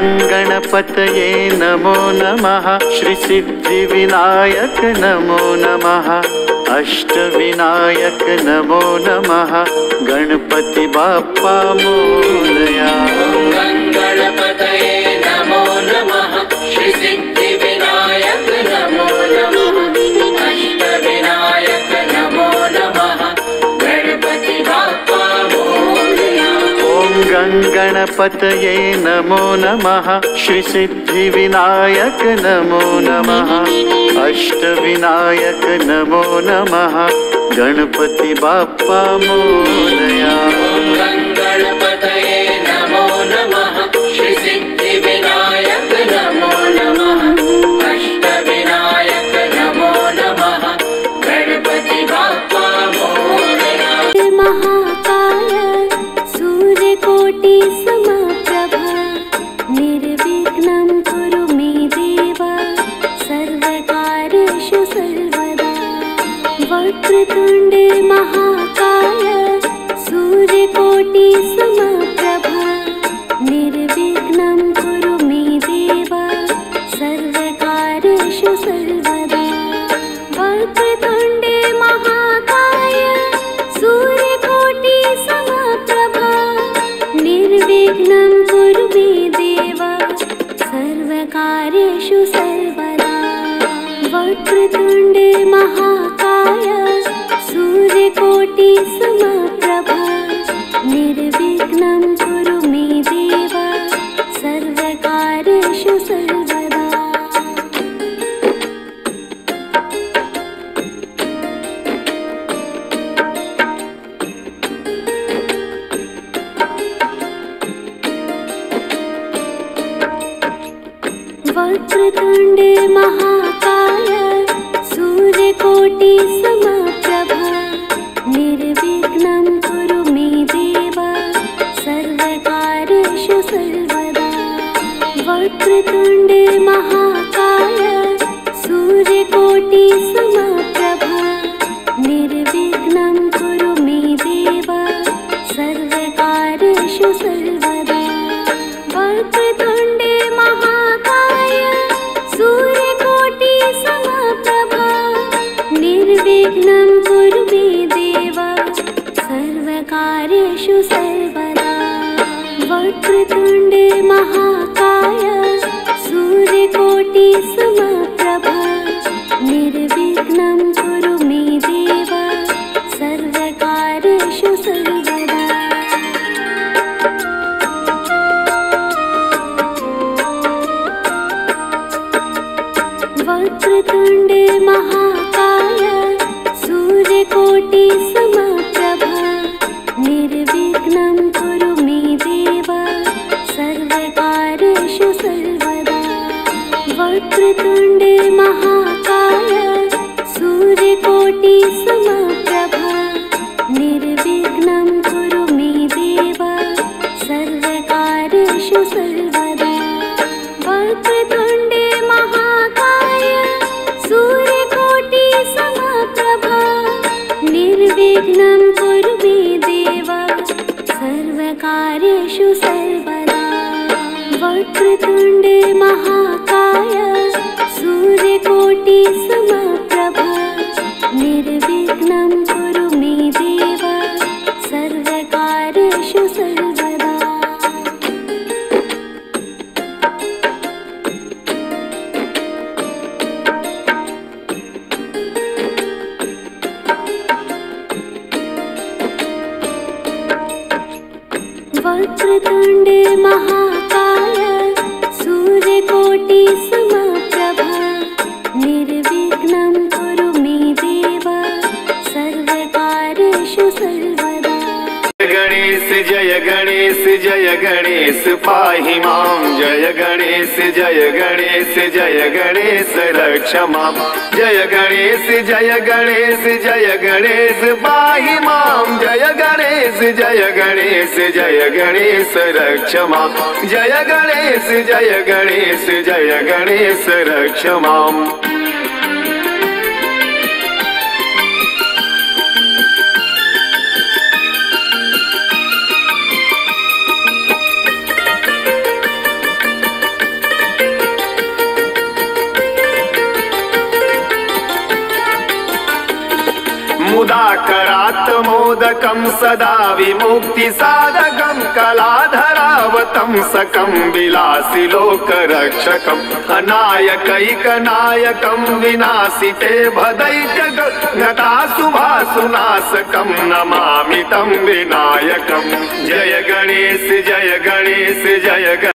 गणपतये नमो नमः। श्री सिद्धिविनायक नमो नमः। अष्टविनायक नमो नमः। गणपति बाप्पा मोरया। गणपतये नमो नमः। श्री सिद्धिविनायक नमो नमः। अष्टविनायक नमो नमः। गणपति बाप्पा मोरया। ओम गणपतये नमो नमः। श्री सिद्धिविनायक नमो नमः। अष्टविनायक नमो नमः। गणपति बाप्पा मोरया। गणपतये नमो नमः। श्री सिद्धिविनायक नमो नमः। अष्टविनायक नमो नमः। गणपति बाप्पा मोरया। महाकाय सूर्यकोटि समप्रभा निर्विघ्नं कुरु मे देव सर्वकार्येषु सर्वदा। वक्रतुण्डे महाकाय सूर्यकोटि समप्रभा निर्विघ्नं कुरु मे देव सर्वकार्येषु सर्वदा। वक्रतुण्डे महाकाय सूर्यकोटि समप्रभा निर्विघ्नं कुरु मे देव सर्वकार्येषु सर्वदा। वक्रतुण्डे महाकाय सूर्यकोटि समप्रभा निर्विघ्नं कुरु मे देव सर्वकार्येषु सर्वदा। वक्रतुण्डे महाकाय सूर्यकोटि समप्रभा निर्विघ्नं कुरु मे देव सर्वकार्येषु सर्वदा। वक्रतुण्डे महाकाय सूर्यकोटि समप्रभा निर्विघ्नं कुरु मे देव सर्वकार्येषु सर्वदा। वक्रतुण्डे महाकाय सूर्यकोटि समप्रभा निर्विघ्नं कुरु मे देव सर्वकार्येषु सर्वदा। वक्रतुण्डे महाकाय सूर्यकोटि समप्रभा निर्विघ्नं कुरु मे देव सर्वकार्येषु सर्वदा। वक्रतुण्डे महाकाय सूर्यकोटि समप्रभा निर्विघ्नं कुरु मे देव सर्वकार्येषु सर्वदा। वक्रतुण्डे महाकाय सूर्यकोटि समप्रभा निर्विघ्नं कुरु मे देव सर्वकार्येषु सर्वदा। वक्रतुण्डे महाकाय सूर्यकोटि समप्रभा निर्विघ्नं कुरु मे देव सर्वकार्येषु सर्वदा। वक्रतुण्डे महाकाय सूर्यकोटि समप्रभा निर्विघ्नं कुरु मे देव सर्वकार्येषु सर्वदा। वक्रतुण्डे महाकाय सूर्यकोटि समप्रभा निर्विघ्नं कुरु मे देव सर्वकार्येषु सर्वदा। गणेश जय गणेश जय गणेश पाहि मां। जय गणेश जय गणेश जय गणेश रक्ष मां। जय गणेश जय गणेश जय गणेश पाहि मां। जय गणेश जय गणेश जय गणेश रक्ष मां। जय गणेश जय गणेश जय गणेश रक्ष मां। सुधाकरात् मोदकं सदा विमुक्तिसाधकं कलाधरावतंसकं विलासि लोकरक्षकम् अनायकैकनायकं विनाशिते भदैत्यगताशुभासुनाशकं नमामि तं विनायकम्। जय गणेश जय गणेश जय गणेश।